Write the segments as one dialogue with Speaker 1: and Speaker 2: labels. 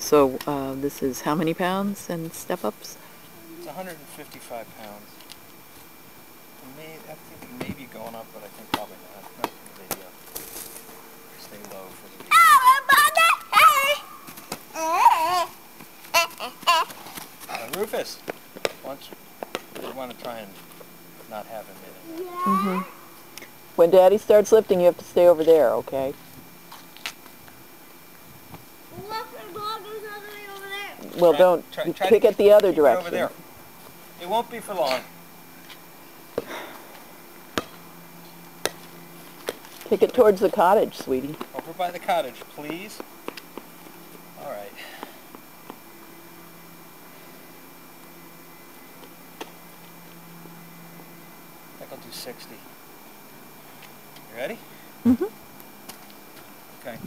Speaker 1: So this is how many pounds and step-ups?
Speaker 2: It's 155 pounds. I think it may be going up, but I think probably not for the video. Stay low for the video. Rufus, we want to try and not have him in it.
Speaker 1: Mm-hmm. When Daddy starts lifting, you have to stay over there, okay? Well, try kick it the other direction.
Speaker 2: Over there. It won't be for long.
Speaker 1: Kick it towards the cottage, sweetie.
Speaker 2: Over by the cottage, please. All right. I think I'll do 60. You ready?
Speaker 1: Mm-hmm.
Speaker 2: Okay.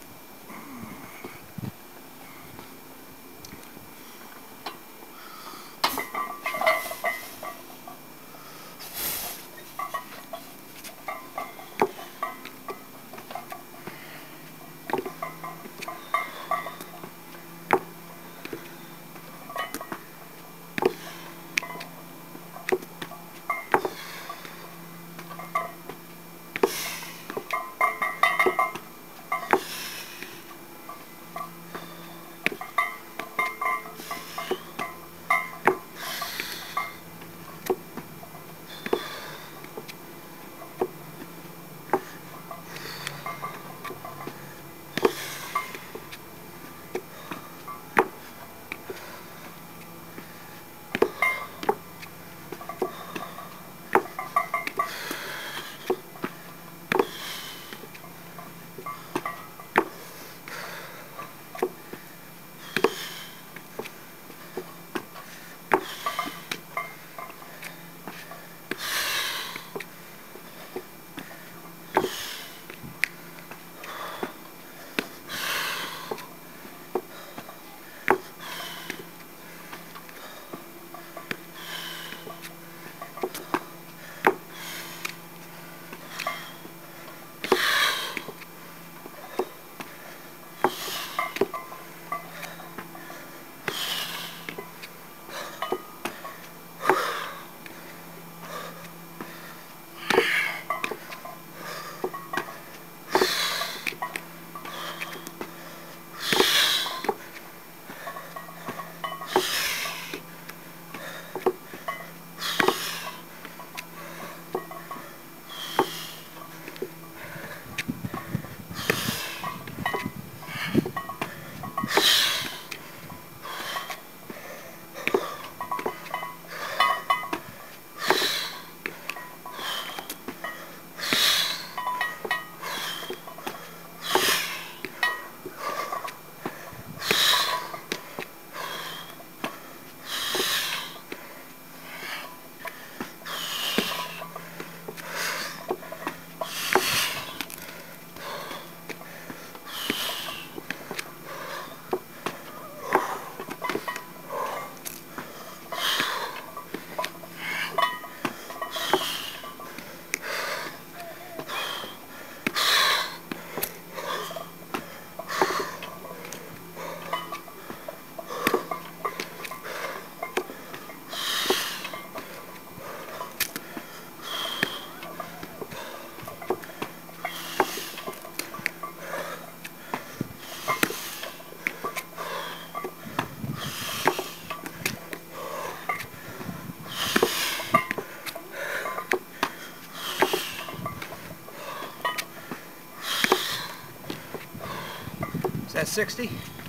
Speaker 2: Is that 60?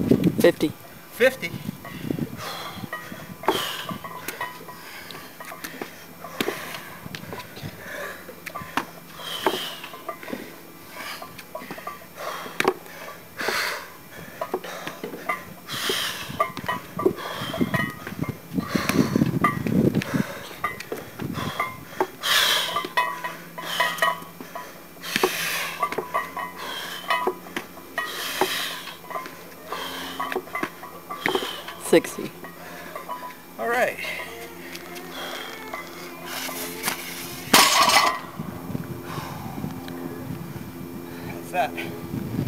Speaker 1: 50.
Speaker 2: 50?
Speaker 1: $60.
Speaker 2: All right. That's that.